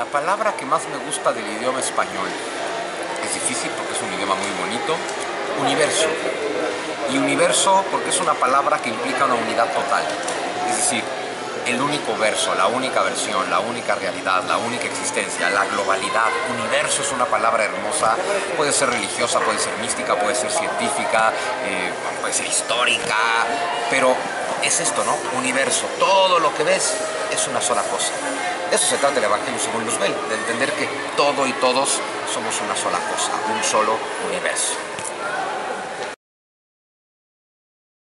La palabra que más me gusta del idioma español, es difícil porque es un idioma muy bonito, universo. Y universo porque es una palabra que implica una unidad total. Es decir, el único verso, la única versión, la única realidad, la única existencia, la globalidad. Universo es una palabra hermosa, puede ser religiosa, puede ser mística, puede ser científica, puede ser histórica, pero es esto, ¿no? Universo, todo lo que ves es una sola cosa. De eso se trata el Evangelio según Luzbel, de entender que todo y todos somos una sola cosa, un solo universo.